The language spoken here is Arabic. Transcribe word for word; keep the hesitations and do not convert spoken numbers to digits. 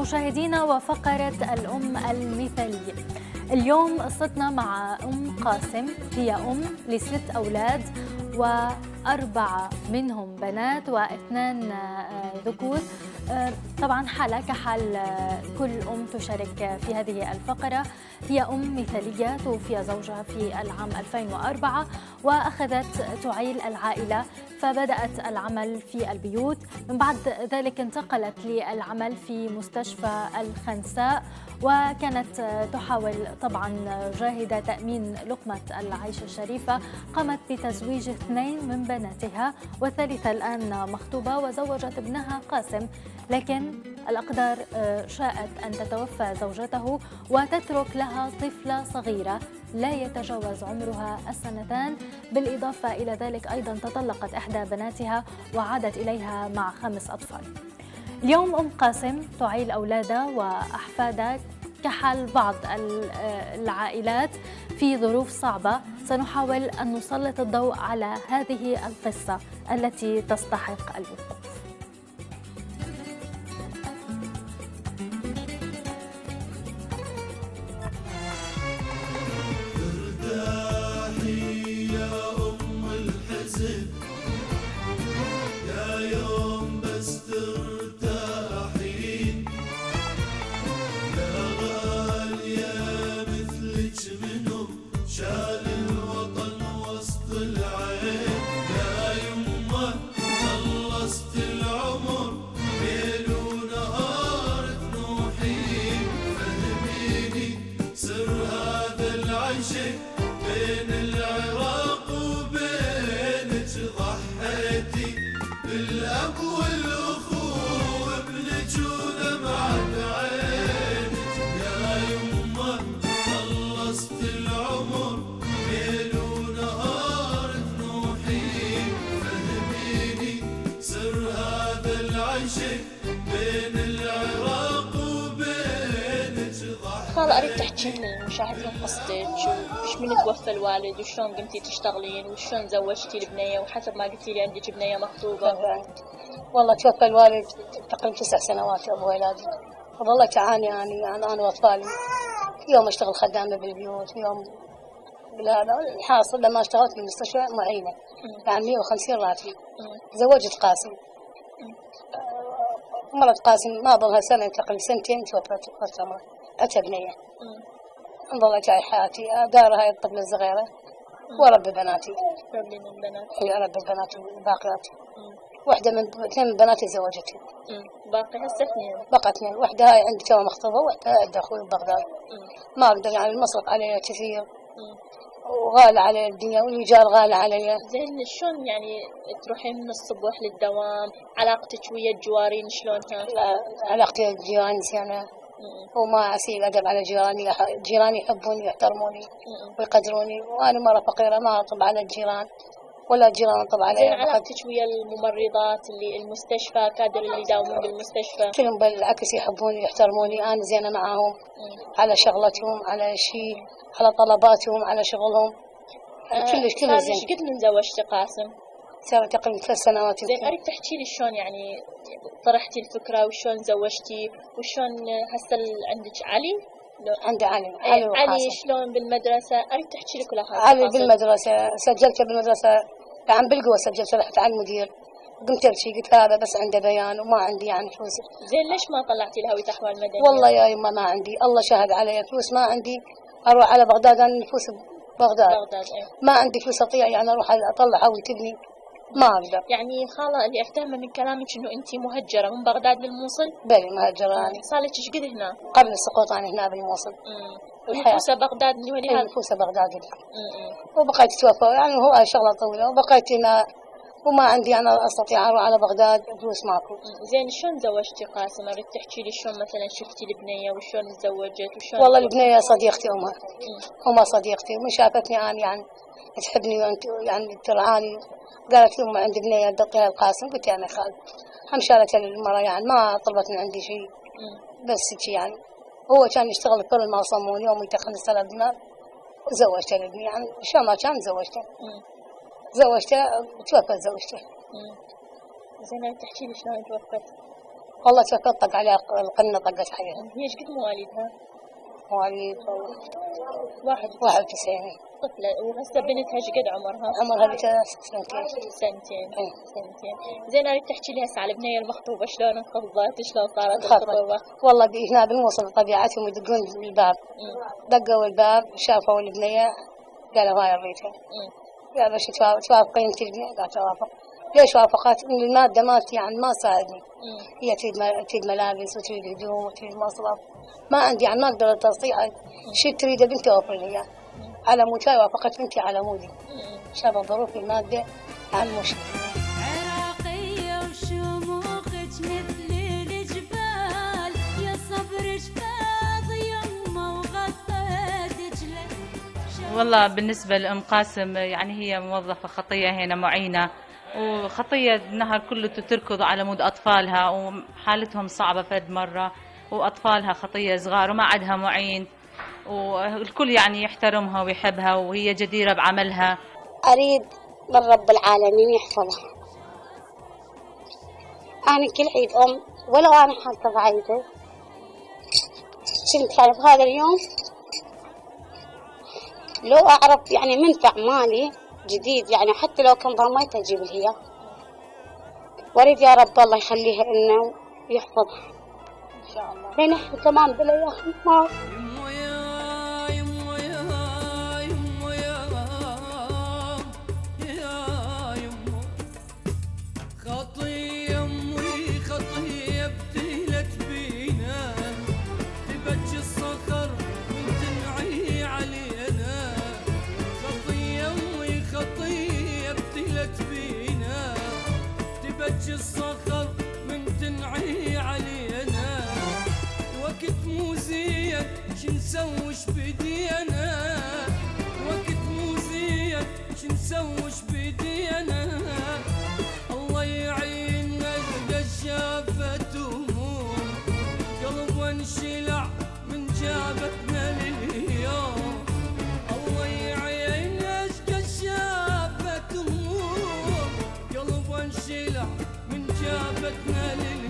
مشاهدينا وفقرة الأم المثالية. اليوم قصتنا مع أم قاسم، هي أم لست أولاد وأربعة منهم بنات واثنان ذكور. طبعا حالة كحال كل أم تشارك في هذه الفقرة. هي أم مثالية، توفي زوجها في العام ألفين وأربعة وأخذت تعيل العائلة، فبدأت العمل في البيوت. من بعد ذلك انتقلت للعمل في مستشفى الخنساء، وكانت تحاول طبعا جاهدة تأمين لقمة العيش الشريفة. قامت بتزويج اثنين من بناتها، والثالثة الآن مخطوبة وزوجت ابنها قاسم، لكن الأقدار شاءت أن تتوفى زوجته وتترك لها طفلة صغيرة لا يتجاوز عمرها السنتان. بالإضافة إلى ذلك أيضا تطلقت إحدى بناتها وعادت إليها مع خمس أطفال. اليوم أم قاسم تعيل أولادها وأحفادها كحال بعض العائلات في ظروف صعبة. سنحاول أن نسلط الضوء على هذه القصة التي تستحق الوقوف. خالة، أريد تحكي لنا المشاهدين قصتك، وش من توفى الوالد وشلون قمتي تشتغلين وشلون زوجتي البنية، وحسب ما قلتي لي عندك بنية مخطوبة. والله توفى الوالد تقريبا تسع سنوات أبو ولادي، والله تعاني يعني, يعني أنا وأطفالي. يوم أشتغل خدامة بالبيوت، يوم بالهذا. الحاصل لما اشتغلت بالمستشفى معينة يعني مئة وخمسين راتب. زوجت قاسم، مرت قاسم ما ظلها سنة تقريبا سنتين توفت وفاة. عندها بنية، انظر جاي حياتي دار هاي الطفلة الصغيرة ورب بناتي. ربي من بنات. اي رب البنات الباقيات. واحدة من اثنين من بناتي زوجتي. باقي هسه اثنين. بقى اثنين، واحدة هاي عندي توها مخطوبة، واحدة عند اخوي ببغداد. ما اقدر يعني المصرف عليها كثير وغالي علي الدنيا والإيجار غالي علي. زين شلون يعني تروحين من الصبح للدوام؟ علاقتك ويا الجوارين شلونها؟ لا علاقتي الجيران زينة وما أسيء أدب على جيراني. جيراني يحبوني ويحترموني ويقدروني، وأنا مرة فقيرة ما أطب على الجيران ولا الجيران أطب علي. زين علاقتك ويا الممرضات اللي المستشفى، كادر اللي يداومون بالمستشفى؟ كلهم بالعكس يحبوني ويحترموني. أنا زينة معاهم على شغلتهم، على شيء، على طلباتهم، على شغلهم. كلش كلش زين. ايش قد من زوجتي قاسم؟ صار تقريبا ثلاث سنوات. زين أريد تحكي لي شلون يعني طرحتي الفكرة وشلون زوجتي وشلون هسه عندك علي؟ عندي علي. علي, علي شلون بالمدرسة؟ أريد تحكي لي كل هذا. علي بالمدرسة سجلته بالمدرسة عم بالقوة، سجلت رحت على المدير قمت ابكي قلت هذا بس عنده بيان وما عندي يعني فلوس. زين ليش ما طلعتي لهوية أحوال مدنية؟ والله يا يما ما عندي، الله شاهد علي، فلوس ما عندي. أروح على بغداد، أنا نفوس بغداد. بغداد ايه. ما عندي فلوس أطيع يعني أروح أطلع هوي تبني، ما أقدر. يعني خالة اللي أفتهمه من كلامك إنه أنت مهجرة من بغداد للموصل؟ بلي مهجرة أنا. صار لك إيش قد هنا؟ قبل السقوط أنا هنا بالموصل. امم ونفوسة بغداد اللي هو اللي هذا. نفوسة بغداد اللي. وبقيت توفى يعني هو شغلة طويلة، وبقيت هنا وما عندي أنا أستطيع أروح على بغداد فلوس ماكو. زين شلون زوجتي قاسم؟ أريد تحكي لي شلون مثلا شفتي البنية وشلون تزوجت وشلون؟ والله البنية صديقتي أمها، أمها صديقتي، ومن شافتني أنا يعني تحبني وأنت يعني ترعاني، قالت لي أمها عندي بنية تعطيها القاسم. قلت أنا خالد هم شالت المرة يعني ما طلبت من عندي شيء، بس شيء يعني هو كان يشتغل كل ما صمون يوم يدخل السنة دينار وزوجته لابني يعني شلون ما كان زوجته. زوجته توفت زوجته. زين تحكي لي شلون توفت؟ والله شوفت طق عليها القنة طقت عليها. هي ايش قد مواليدها؟ مواليد واحد واحد وتسعين. طفلة. وهسه بنتها ايش قد عمرها؟ عمرها بثلاث سنتين. سنتين. اي سنتين. زين اريد تحكي لي هسه على البنية المخطوبة شلون انخطبت؟ شلون صارت الخطوبة؟ والله هنا بالموصل طبيعتهم يدقون الباب. دقوا الباب شافوا البنية قالوا هاي اريدها. قالوا شو توافقين انت البنية؟ قالت اوافق. ليش وافقت؟ ان المادة مالتي يعني ما ساعدني. هي تريد تريد ملابس وتريد هدوم وتريد مصرف. ما عندي يعني ما اقدر اتصيها. شو تريد بنتي اوفر لي اياه. على مود هاي وافقت بنتي على مودي. شاف ظروف المادة يعني مشكلة. عراقية وشموخك مثل الجبال يا صبر شفاض يمه وغطيت جلك. والله بالنسبة لأم قاسم يعني هي موظفة خطية هنا معينة، وخطية النهار كله تركض على مود أطفالها وحالتهم صعبة فد مرة، وأطفالها خطية صغار وما عندها معين، والكل يعني يحترمها ويحبها وهي جديرة بعملها. أريد من رب العالمين يحفظها. أنا كل عيد أم ولو أنا حالتي ضعيفة كنت يعني بهذا اليوم لو أعرف يعني منفع مالي جديد يعني حتى لو كان ضميت أجيب لها. وأريد يا رب الله يخليها لنا ويحفظها إن شاء الله. لنحن تمام بالأيام. الصخر من تنعي علينا وقت مو زين شنسوش بدينا وقت مو زين شنسوش بدينا. الله يعيننا قد شافت هموم قلب وانشلع من جابتنا لليوم. الله يعيننا قد شافت هموم قلب وانشلع من جابتنا لليوم.